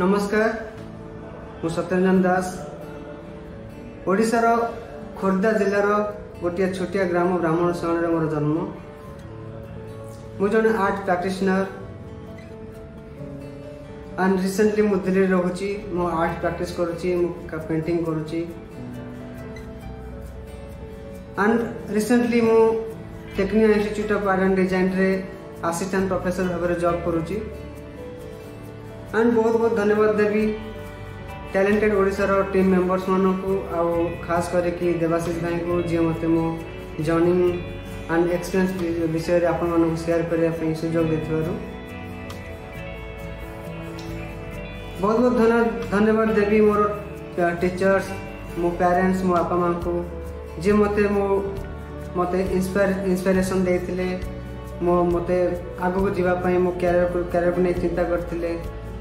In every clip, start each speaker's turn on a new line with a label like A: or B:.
A: नमस्कार, मु सत्यरंजन दास। ओडिशार खोर्धा जिलार गोटे छोटिया ग्राम ब्राह्मण शरण मोर जन्म। मु जने आर्ट प्रैक्टिशनर एंड रिसेंटली मु दिल्ली रहूची। मु आर्ट प्रैक्टिस करूची, मु पेंटिंग करूची एंड रिसेंटली मु technical institute of art and design रे असिस्टेंट प्रोफेसर भाव जॉब करूची। एंड बहुत बहुत धन्यवाद देवी टैलेंटेड ओडिशार टीम मेंबर्स मानू आउ खास करके देवाशीष भाई को जी मत मो जॉइनिंग एंड एक्सपीरियंस विषय आप शेयर करने सुजोग देथिबारु बहुत बहुत धन्यवाद देवी मोर टीचर्स, मो पेरेंट्स, मो बापा माँ को जी मते इंस्पिरेशन देथिले, मते आगु को जीवा पई मो कैरियर को नहीं चिंता करथिले।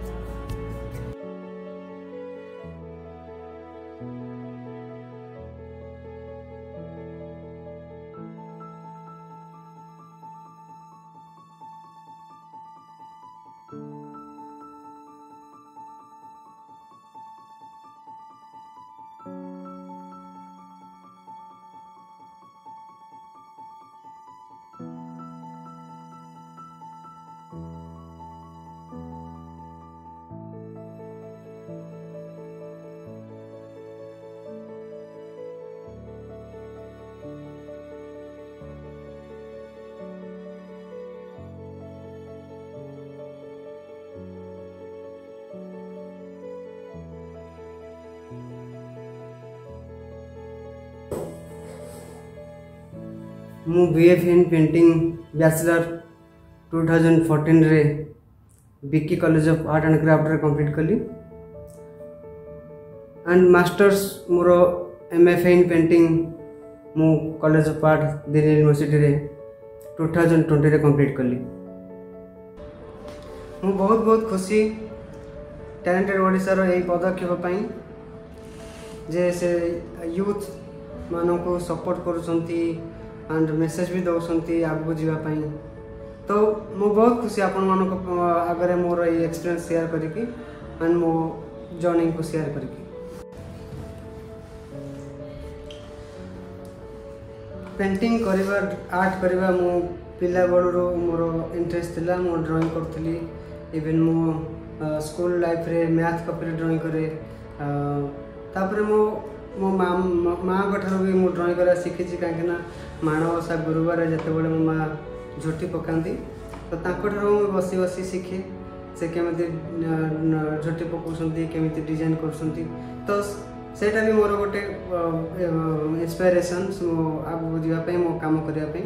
A: मु बीएफ इन पेंटिंग बैचलर 2014 रे BK college of art and craft रे कंप्लीट कली एंड मास्टर्स मोर एमएफए इन पेंटिंग मु college of art Delhi university रे 2020 रे कंप्लीट कली। मु बहुत बहुत खुशी टैलेंटेड ओडिशा रो एई पदक्षेप पई जे से यूथ मानो को सपोर्ट करूछंती एंड मेसेज भी दौरान आगू जावाई। तो मु बहुत खुशी आपण मान आगे मोर ये एक्सपीरियंस शेयर करके एंड मो जर्नी को शेयर करके। पेंटिंग करवा आर्ट करवा मो पिला बड़ू मोर इंटरेस्ट थिला। मो ड्राइंग करथली, इवन मो स्कूल लाइफ रे मैथ कॉपी ड्राइंग करे। तापर मो माँ ठार भी मुझे ड्राइंग करा शिखी कहीं माणवसा गुरुवार जिते बड़े मो माँ झोटी पकाती तो मुझे बसी बसी शिखे से केमी झोटी पकाउछंती, केमी डिजाइन करछंती। तो सेटा भी मोर गोटे इंस्पिरेशन आगू जावाई मो काम करने।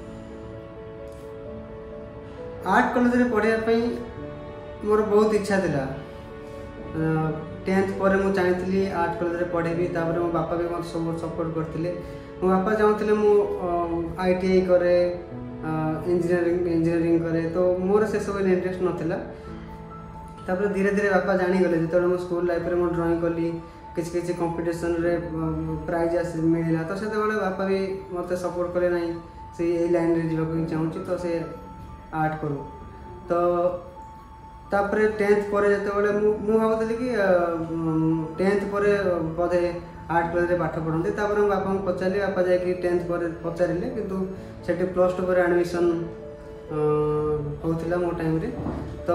A: आर्ट कॉलेज रे पढ़ाई मोर बहुत इच्छा थिला। 10th पर मुझे चाहिए आर्ट कॉलेज रे पढ़ेबी। तापर मो बापा भी मत सब सपोर्ट करथिले। मो बापा चाहूले मु आईटीआई करे, इंजीनियरिंग करे। तो मोर से सब इंटरेस्ट नथिला। तापर धीरे धीरे बापा जानी गले जेतले मो स्कूल लाइफ रे मो ड्राइंग कली, किछि किछि कंपटीशन रे प्राइज मिलला। तो सेते बळे बापा भी मते सपोर्ट करे नाही से ए लाइन रे जीवा को चाहूची तो से आर्ट करू। तो तापर 10th पर जो मुझे भावुली कि 10th पर बोधे आर्ट कॉलेज पाठ पढ़ते। तापर बापा को पचारि, बापा जाकि 10th पर पचारे किंतु सेठी +2 पर एडमिशन होता मो टाइम रे। तो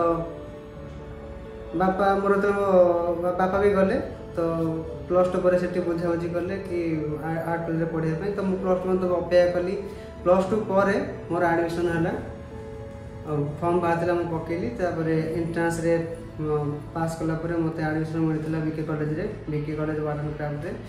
A: बापा मोर तो बापा भी गले तो +2 पर सेठी बुझाबुझी कले कि आर्ट कॉलेज पढ़ाई। तो मुझे +2 तो अपेक्षा कली। +2 पर मोर एडमिशन है फॉर्म बाहर मुझे पकेली। तापर एंट्रांस रे पास कला परे मते एडमिशन मिलता बीके कॉलेज रे, BK college art and craft रे।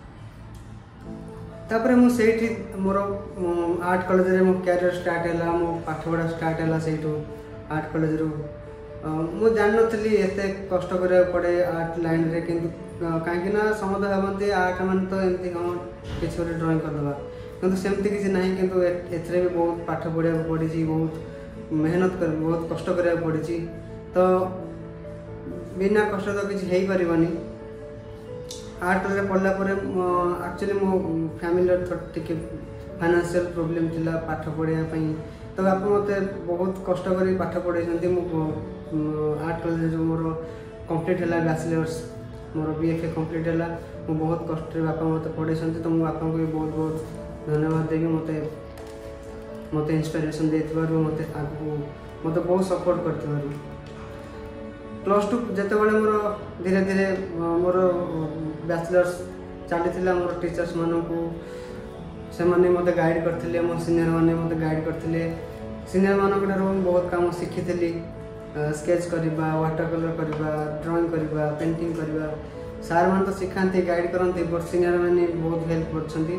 A: तापर मु सेठी मोर आर्ट कॉलेज रे मो कैरियर स्टार्ट हैला, मो पाठ पढ़ा स्टार्ट हैला सेठू आर्ट कॉलेज रो। मु जान नथली एते कष्ट करिया पड़े आर्ट लाइन रे, किंतु काहे ना समझ भावंती आर्ट मान तो एमती हम किछ ड्राइंग कर दबा, किंतु सेमती किछ नाही। किंतु एथरे भी बहुत पाठ पढ़िया पड़ी, बहुत मेहनत कर, बहुत कष्ट करिया पड़ी। तो बिना कष्ट तो किसी हो पारनी। आर्ट रे पढ़ला पर एक्चुअली मो फैमिली टे फाइनेंशियल प्रॉब्लम थिला पाठ पढ़ाई। तो बापा मत बहुत कष्ट कर पाठ पढ़ाई। आर्ट कॉलेज जो मोर कंप्लीट है बैचलर्स मोर BFA कंप्लीट है मु बहुत कष्ट बापा मत पढ़े तो मो बापा को भी बहुत बहुत धन्यवाद देवी मत इंस्पिरेशन देथिबार मत आगु मत बहुत सपोर्ट करथिबार +2 जते बळे मोर धीरे धीरे मोर बैचलर्स चली मोर टीचर्स मानू से मैंने मत गाइड करते मो सीनियर मैंने मत गाइड करते सीनियर मान बहुत काम शिखी स्केच करवा वाटर कलर करवा ड्राइंग करवा पेंटिंग करवा सार मान तो शिखाती गाइड करते बट सीनियर मैंने बहुत हेल्प कर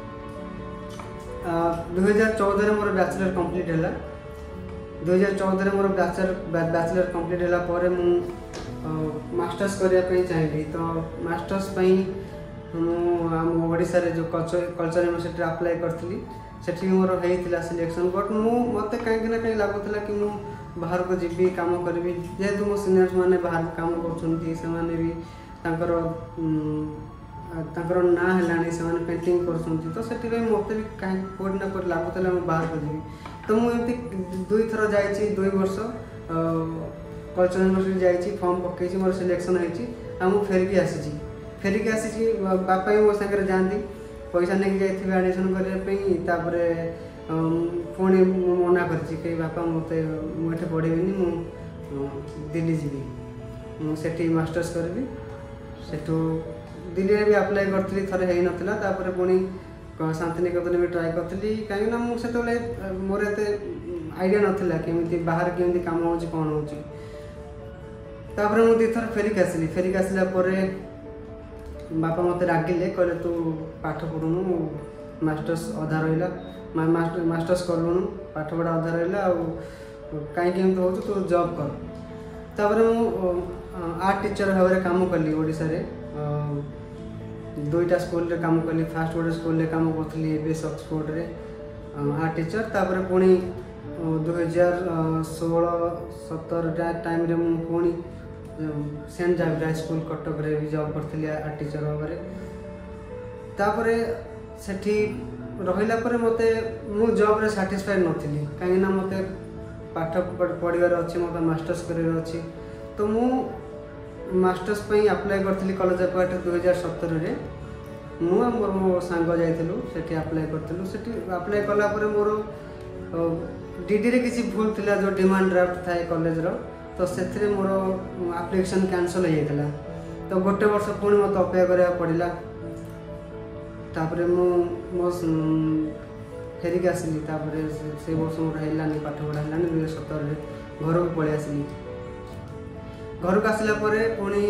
A: 2014 मोर बैचलर कंप्लीट है 2014 मोर बैचलर कंप्लीट है मास्टर्स करने चाहिए तो मास्टर्स ओडिशा रे जो कल्चर यूनिवर्सिटी अप्लाई करथिली सेठी मोर होइतिला सिलेक्शन बट मत कहीं लगुला कि मु बाहर को जीवी काम करी जेहेतु मो सीनियर्स माने बाहर काम करछंती से माने भी तांकर ना हेलानी से माने पेंटिंग करछंती तो सेठी मते भी कहीं कोड ना कोड लगुला मु बाहर को जीवी तो मु एमती 2 थर जाइछि 2 वर्ष कल्चर यूनिवर्सिटी जाइछि फॉर्म पकेछि मोर सिलेक्शन होइछि आ मु फेरिक आसी बापा ही मो सागर जाती पैसा नहीं जाइए एडमिशन करने पुणी मना कर बापा मत मुझे पढ़ेबी दिल्ली जी मुझे मास्टर्स करी सेठू दिल्ली भी अप्लाई करी थे हो नाला पुणी शांतिनिकेतन भी ट्राए करी कहीं मुझे मोर एत आईडिया नाला केमी बाहर केमी कम हो कौन हो मुझे 2 थर फेरिक आसला बापा मत रागिले कहले तू पाठ पढ़ुनु मास्टर्स अधा रहा मास्टर्स करूनु पाठ पढ़ा अधा रहा कहीं हो तू जॉब कर मु आर्ट टीचर भाव में काम कली ओडिशा रे 2टा स्कूल रे काम कली फास्ट गोटे स्कूल रे काम करी एबीएस ऑक्सफोर्ड रे आर्ट टीचर पुणी 2016-17 टाइम रे मु पुणी सेंट जावियर स्कूल कटक रे भी जॉब करथली आर्ट टीचर भाव तापरे सेठी रहिला परे मते मु जॉब रे सैटिस्फाइड नथिली काहे ना मते पाठ पढ़िबार अछि मते मास्टर्स करिबार अछि तो मु मास्टर्स पई अप्लाई करथली कॉलेज ऑफ आर्ट 2017 रे मु मोर मो सांग जाइथिलु सेठी अप्लाई करथिलु सेठी अप्लाई कला परे मोर डीडी रे किछि भूल थिला जो डिमांड ड्राफ्ट थाए कॉलेज रो तो से मोर एप्लिकेशन कैंसल हो जाता तो गोटे वर्ष पुणी मत अपेक्षा करा पड़ा तापर मो फेरिक आसली से वर्ष मोर है पाठ पढ़ा है 2017 घर को पलि आसली घर को आसला पुणी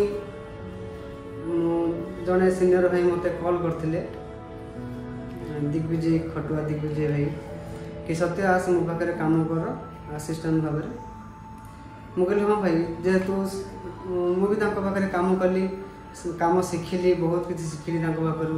A: जड़े सीनियर भाई मत कॉल करते दिग्विजय खटुआ दिग्विजय भाई कि सत्य आस मो पाखे काम कर असिस्टेंट भाव में मुझे हाँ भाई जेहेतु मुझे पाखे काम कली काम शिखिली बहुत किसी शिखिली पाखु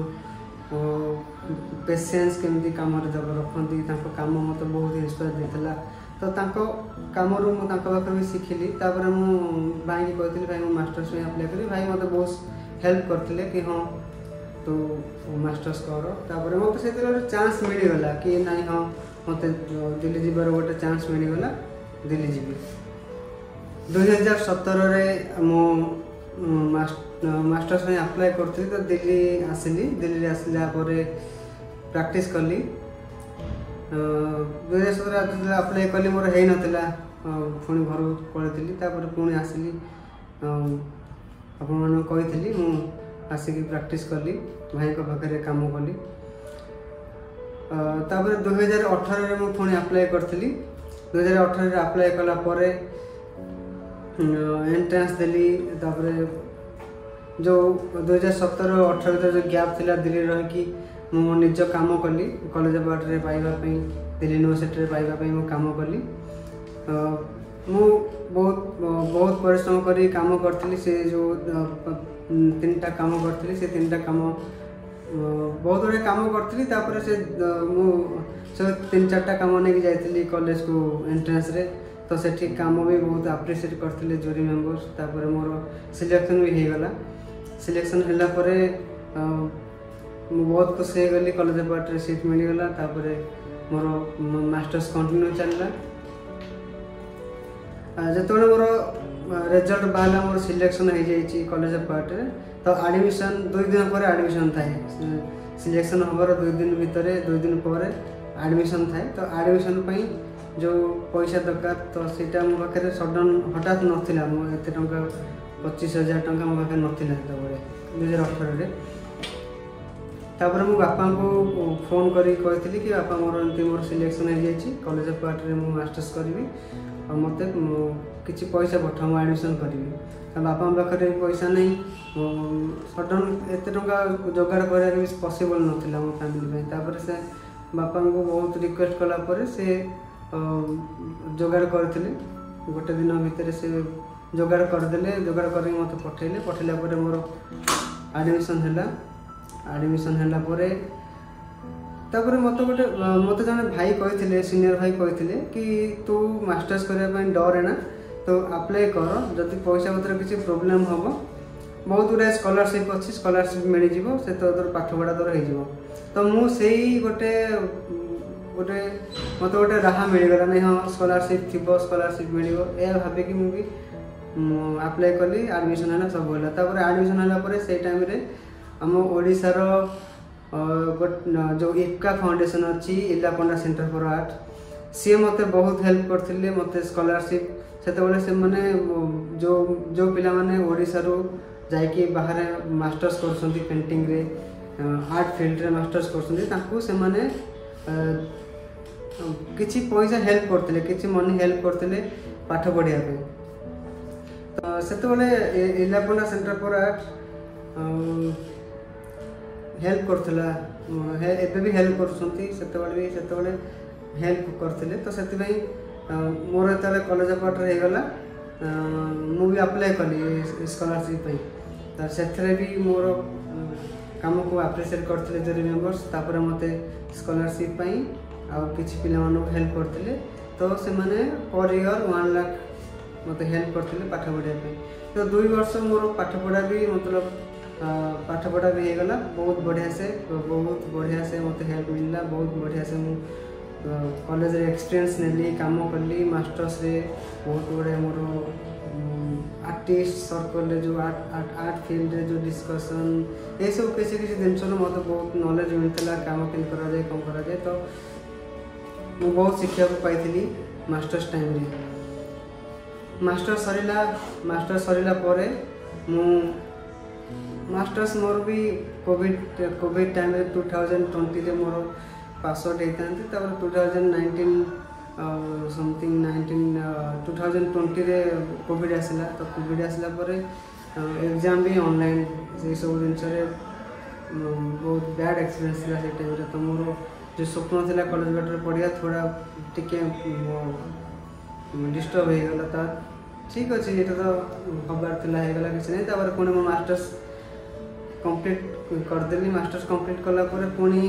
A: पेसेंस केमती कम रखती कम मत बहुत इंस्पायर देता तो कम पाखे भी शिखिली भाई की कहती भाई मुझे मास्टर्स में अप्लाई करी भाई मत बहुत हेल्प करते कि हाँ तो मास्टर्स कर मत से चांस मिलगला कि ना हाँ मत दिल्ली जीवार गोटे चांस मिलगला दिल्ली जीवी 2017 रे मो मास्टर्स में अप्लाई करती तो दिल्ली आसला प्रैक्टिस कली 2017 अप्लाई कली मोर है नाला पुणी घर पलैली पुणी आसली आपण मान कही मु आसिक प्रैक्टिस कली भाई पाखे काम कली 2018 रे मु पुणी अप्लाई करथली 2018 रे अप्लाई कला परे एंट्रेंस देली जो 2017-18 जो गैप थिला दिल्ली रही मु निज काम कली कॉलेज ऑफ आर्ट रे पाइबापी दिल्ली यूनिवर्सिटी रे पाइबापी मु काम कली मु बहुत परिश्रम करी काम करथली से जो 3टा काम करथली से 3टा काम बहुत बड़े काम करथली तापर से मु 3-4टा काम नहीं जाइथली कॉलेज को एंट्रेंस रे तो सेठी काम भी बहुत अप्रिशिएट करते जूरी मेंबर्स तापर मोर सिलेक्शन भी हो गला सिलेक्शन होला परे मु बहुत खुशी हो गली कॉलेज ऑफ आर्ट रे सीट मिलगला तापर मोर मास्टर्स कंटिन्यू चलला जतबे मोर रिजल्ट बाहर मोर सिलेक्शन हो जाइए कॉलेज ऑफ आर्ट रे तो एडमिशन 2 दिन पर एडमिशन थाए सिलेक्शन हबार 2 दिन भितर 2 दिन पर एडमिशन थाए तो एडमिशन पई जो पैसा दरकार तो सीटा मो पाखे सडन हठात नथिला मो एते टंका 25,000 टंका मो पाखे नथिला तबरे 2018 रे तापर मो बापा को फोन करी कहती कि बापा मोर एमती मोर सिलेक्शन हो जाइए कॉलेज ऑफ आर्ट रे मो मास्टर्स करी और मत किसी पैसा पठा मो एडमिशन करी बापा पाखे पैसा नहीं सडन एत टंका जोगाड़ करा पॉसिबल नथिला मो फैमिली तापर से बापा को बहुत रिक्वेस्ट कला पर से जोगाड़ करथिले गोटे दिन भितर से जोगाड़ करदेले जोगाड़ कर मत पठेले पठेला पर मोर एडमिशन हैला परे तापर मत जने भाई कहथिले सीनियर भाई कहथिले कि तू मास्टर्स करबा पई डर है ना तो अप्लाई कर जदि पैसा पत्र किसी प्रोब्लेम हम बहुत गुड़ा स्कॉलरशिप अच्छी स्कॉलरशिप मिल जाव से तो तोर पाठ पढ़ा तोर हो तो मुझे गोटे गोटे मत गोटे राह मिलगला नहीं हाँ स्कॉलरशिप थी स्कॉलरशिप मिल भाविक मुझे अप्लाई कली एडमिशन है सब है एडमिशन है से टाइम रे आम ओडिशार जो इफ्का फाउंडेशन अच्छी इलापंडा सेंटर फॉर आर्ट सी मत बहुत हेल्प करते मत स्कॉलरशिप से मैंने जो जो पिला माने ओडिशा रो जाइए बाहर मास्टर्स कर पेंटिंग रे आर्ट फील्ड रे मास्टर्स कर किसी पैसा हेल्प करते किसी मनी हेल्प करते पाठ पढ़िया तो से Ila Panda centre for art help करथिला एबे भी हेल्प करते हेल्प करते तो से मोर ये कॉलेज ऑफ आर्ट रे गला मु भी अप्लाई कली स्कॉलरशिप तो से भी मोर काम को अप्रिशिएट करते जो मेंबर्स तापर मते स्कॉलरशिप आउ किसी पिला हेल्प करते तो से माने पर ईयर 1 लाख मत हेल्प करते पाठ पढ़ाई तो 2 वर्ष मोर पाठ पढ़ा भी मतलब पाठ पढ़ा भी होगला बहुत बढ़िया से मत हेल्प मिलला बहुत बढ़िया से मु कॉलेज रे एक्सपीरियंस नेली काम कली मास्टर्स रे बहुत बड़े मोर आर्टिस्ट सर्कल रे जो आर्ट फील्ड रे जो डिस्कशन ये सब किसी किसी जिनस मत बहुत नॉलेज मिलता काम के करा जाए कम करा जाए तो मु बहुत शिक्षा को पाई मास्टर्स टाइम रे मास्टर सरीला परे मु मास्टर्स मोर भी कोविड टाइम रे 2020 रे मोर पास आउट होता 2019 समथिंग 2020 रे कोविड आसला तो कोविड आसला परे एग्जाम भी ऑनलाइन से सब जिन बहुत बैड एक्सपीरियंस था से टाइम रे तो मोर जो स्वप्न था कॉलेज बाटर पढ़िया थोड़ा टिके डिस्टर्ब हो गला तो ठीक अच्छे ये तो हबार होगा किसी नहीं तापर पुणी मो मास्टर्स कंप्लीट करदेली मास्टर्स कंप्लीट कला पुणी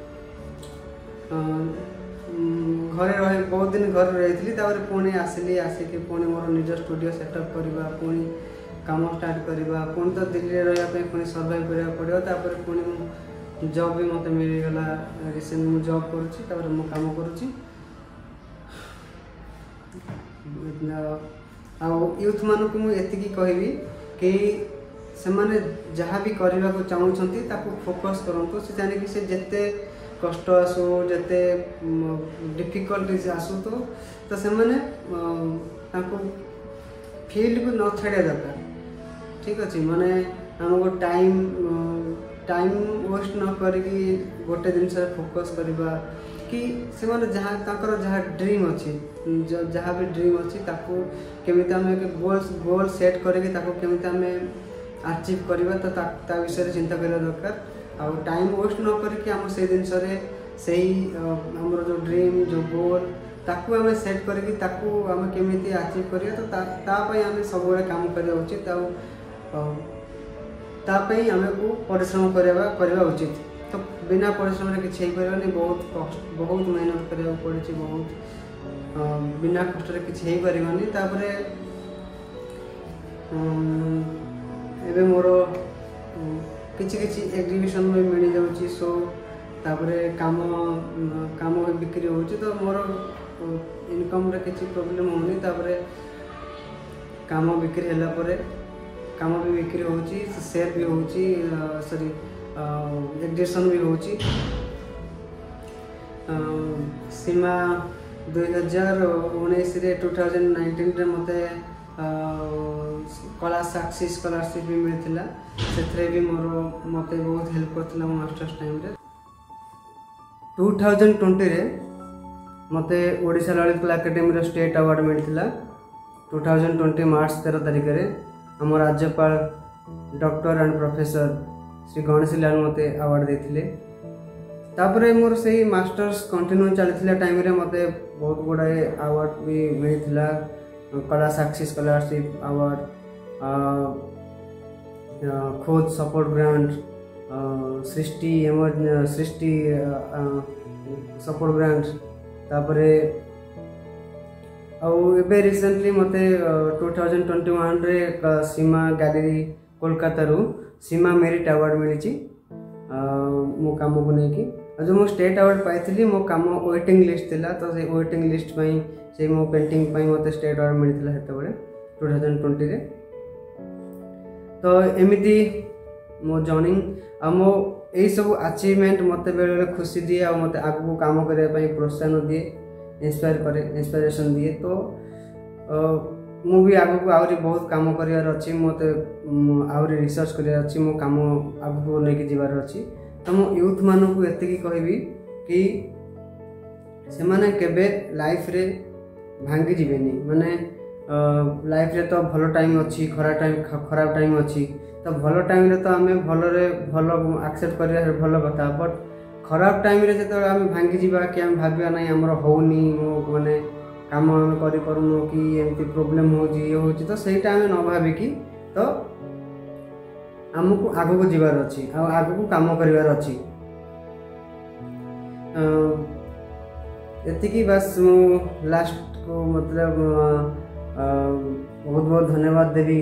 A: घरे रहे बहुत दिन घर रही पुणी आसिली आसिक पुणी मोर निज स्टूडियो सेटअप करवा पुणी काम स्टार्ट करवा पुणी तो दिल्ली रही पुणी सर्वाइव करा पड़ो तापर पुणी जॉब भी मत मिलगला रिसेंट मु जॉब करुँच मु काम करुँच यूथ मान को मुझे कहबी कि से माने जहाँ भी करने को चाहूँगी फोकस करूँ से जाने कि से जिते कष्ट आसू जिते डिफिकल्टीज आसू तो से माने फील्ड को न छाड़ा दरकार ठीक अच्छे माने हमको टाइम वेस्ट न करी गोटे जिनस फोकस करवा कि से माने जहाँ जहाँ ड्रीम अच्छी जहाँ भी ड्रीम अच्छी केमी आम गोल सेट करके केमी आम अचीव करवा तो ता विषय चिंता करवा दरकार आउ टाइम वेस्ट न करके आम से जिनस से आमर जो ड्रीम जो गोल ताकू आम सेट करके आम केमी अचीव करवा तो तापाई आम सब काम करवा उचित तापाई आमको परिश्रम करवा उचित तो बिना परिश्रम किसी नहीं बहुत मेहनत करा पड़ी बहुत बिना कष्ट किसी हो पारे एबे मोर किसी एग्जीबिशन में मिल जाऊँगी सो तापरे काम बिक्री हो तो मोर इनकम रे किसी प्रोब्लेम होनी तापरे काम बिक्री होला परे काम भी बिक्री होची सेल भी होची सॉरी एग्जीबिशन भी होची। सीमा 2019 रे 2019 रे मते कला साक्षी स्कॉलरशिप भी मिलथिला सेथरे भी मोर मते बहुत हेल्प करथिला मो मास्टर्स टाइम रे। 2020 रे मते ओडिशा ललित कला एकेडमी रो स्टेट अवार्ड मिलथिला। 2020 मार्च 13 तारिख रे हम राज्यपाल doctor and professor Shri Ganesh Lal मते अवार्ड देथिले। तापरे मोर सही मास्टर्स कंटिन्यू चलथिला टाइम रे मते बहुत गुडाए अवार्ड भी मिलथिला। Kala Sakshi scholarship award, Khoj support grant, Srishti support grant. तापरे एबे रिसेंटली मते 2021 रे सीमा गैलरी कोलकाता रु सीमा मेरिट अवार्ड मिली मो काम को लेकिन जो मो स्टेट अवार्ड पाई मो काम वेटिंग लिस्ट थिला तो से वेटिंग लिस्ट पई से मो पेंटिंग पई मते स्टेट अवार्ड मिलथिला हेते बळे 2020 रे। तो एमिति मो जर्निंग आ मो एई सब अचीवमेंट मते बेले बेले खुशी दिए आ मते आगु काम करे पई प्रोत्साहन दिए इंस्पिरेशन दिए। तो मु भी आगु आउरी बहुत काम करियार अछि मते आउरी रिसर्च करियार अछि मो काम आगु लेके जिवार अछि। तो मो यूथ मानू को एतिकी कहबी कि से माने केबे लाइफ रे भांगी जिवेनी माने लाइफ रे तो भलो टाइम अछि खराब टाइम अछि। तो भलो टाइम रे तो आमे भलो एक्सेप्ट करिया भलो कथा बट खराब टाइम रे जतो आमे भांगी जिबा कि आमे भाबिया नै हमर होउनी मो माने काम आमे करि परनु कि एमती प्रॉब्लम होजी ये होजी तो सेटा आमे न भाबी कि तो हमको आगु को जीवार अछि आ आगु को काम करिवार अछि। एतिकी बस मु लास्ट को मतलब बहुत बहुत धन्यवाद देवी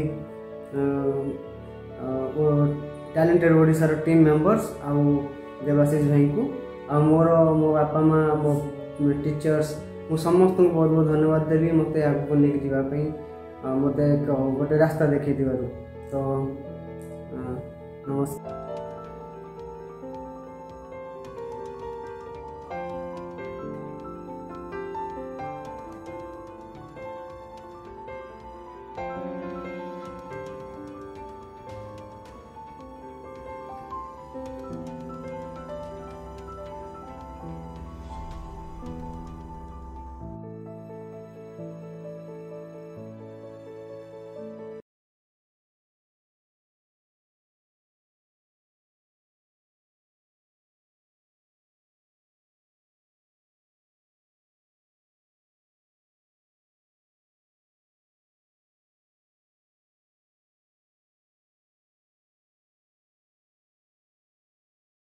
A: टैलेंटेड ओडिशा रो टीम मेंबर्स आ देवाशीष भाई को आ मो बापा माँ मो टीचर्स मु समस्त को बहुत बहुत धन्यवाद देवी मते आगु को लेके जीवा पई मते गोटे रास्ता देखै दिबारु। तो नमस्कार।